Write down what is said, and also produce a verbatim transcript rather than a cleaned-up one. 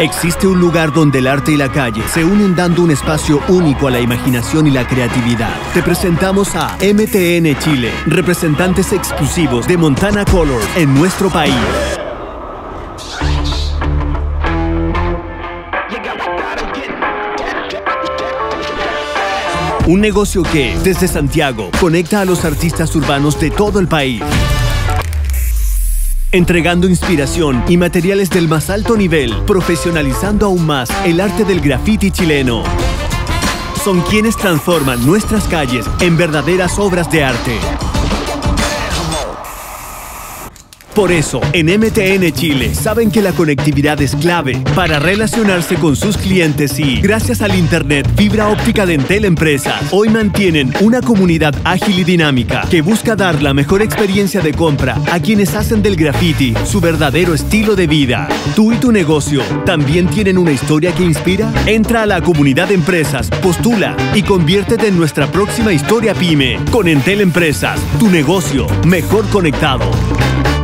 Existe un lugar donde el arte y la calle se unen dando un espacio único a la imaginación y la creatividad. Te presentamos a M T N Chile, representantes exclusivos de Montana Colors en nuestro país. Un negocio que, desde Santiago, conecta a los artistas urbanos de todo el país, entregando inspiración y materiales del más alto nivel, profesionalizando aún más el arte del graffiti chileno. Son quienes transforman nuestras calles en verdaderas obras de arte. Por eso, en M T N Chile saben que la conectividad es clave para relacionarse con sus clientes y, gracias al Internet fibra óptica de Entel Empresas, hoy mantienen una comunidad ágil y dinámica que busca dar la mejor experiencia de compra a quienes hacen del graffiti su verdadero estilo de vida. ¿Tú y tu negocio también tienen una historia que inspira? Entra a la comunidad de empresas, postula y conviértete en nuestra próxima historia pyme. Con Entel Empresas, tu negocio mejor conectado.